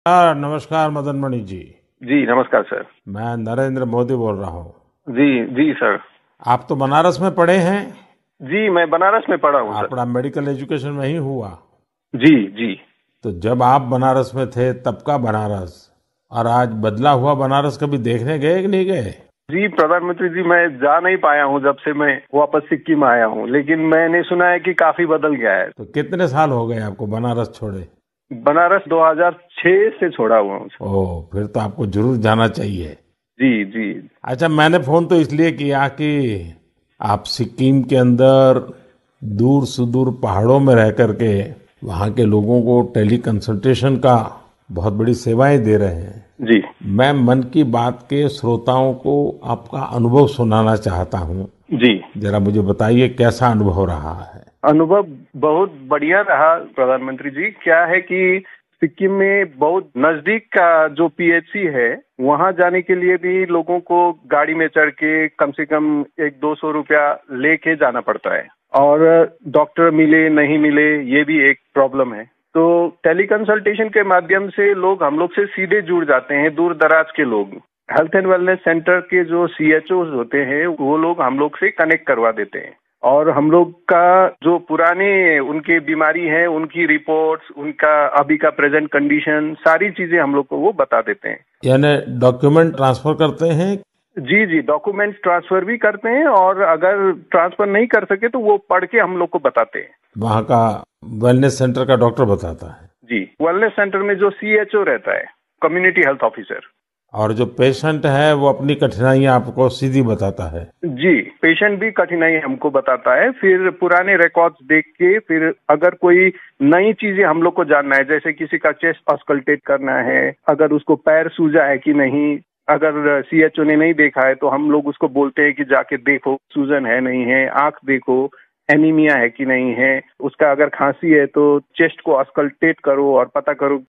नमस्कार मदन मणि जी। जी नमस्कार सर। मैं नरेंद्र मोदी बोल रहा हूँ। जी जी सर। आप तो बनारस में पढ़े हैं। जी मैं बनारस में पढ़ा हूँ सर। आपका मेडिकल एजुकेशन वहीं हुआ। जी जी। तो जब आप बनारस में थे तब का बनारस और आज बदला हुआ बनारस कभी देखने गए कि नहीं गए? जी प्रधानमंत्री जी, मैं जा नहीं पाया हूँ जब से मैं वापस सिक्किम आया हूँ, लेकिन मैंने सुना है कि काफी बदल गया है। तो कितने साल हो गए आपको बनारस छोड़े? बनारस 2006 से छोड़ा हुआ हूँ सर। ओह, फिर तो आपको जरूर जाना चाहिए। जी जी। अच्छा, मैंने फोन तो इसलिए किया कि आप सिक्किम के अंदर दूर सुदूर पहाड़ों में रह करके वहाँ के लोगों को टेली कंसल्टेशन का बहुत बड़ी सेवाएं दे रहे हैं। जी मैं मन की बात के श्रोताओं को आपका अनुभव सुनाना चाहता हूँ। जी। जरा मुझे बताइए कैसा अनुभव रहा है। अनुभव बहुत बढ़िया रहा प्रधानमंत्री जी। क्या है कि सिक्किम में बहुत नजदीक का जो पीएचसी है, वहां जाने के लिए भी लोगों को गाड़ी में चढ़ के कम से कम 100-200 रुपया लेके जाना पड़ता है, और डॉक्टर मिले नहीं मिले ये भी एक प्रॉब्लम है। तो टेली कंसल्टेशन के माध्यम से हम लोग से सीधे जुड़ जाते हैं, दूर दराज के लोग। हेल्थ एंड वेलनेस सेंटर के जो सीएचओ होते हैं वो लोग हम लोग से कनेक्ट करवा देते हैं, और हम लोग का जो पुराने उनके बीमारी है, उनकी रिपोर्ट्स, उनका अभी का प्रेजेंट कंडीशन, सारी चीजें हम लोग को वो बता देते हैं। यानी डॉक्यूमेंट ट्रांसफर करते हैं? जी जी, डॉक्यूमेंट्स ट्रांसफर भी करते हैं, और अगर ट्रांसफर नहीं कर सके तो वो पढ़ के हम लोग को बताते हैं। वहाँ का वेलनेस सेंटर का डॉक्टर बताता है? जी, वेलनेस सेंटर में जो सीएचओ रहता है, कम्युनिटी हेल्थ ऑफिसर। और जो पेशेंट है वो अपनी कठिनाइयाँ आपको सीधी बताता है? जी, पेशेंट भी कठिनाई हमको बताता है, फिर पुराने रिकॉर्ड्स देख के, फिर अगर कोई नई चीजें हम लोग को जानना है, जैसे किसी का चेस्ट ऑस्कल्टेट करना है, अगर उसको पैर सूजा है कि नहीं, अगर सीएचओ ने नहीं देखा है तो हम लोग उसको बोलते हैं कि जाके देखो सूजन है नहीं है, आंख देखो, एनीमिया है कि नहीं है, उसका अगर खांसी है तो चेस्ट को ऑस्कल्टेट करो और पता करो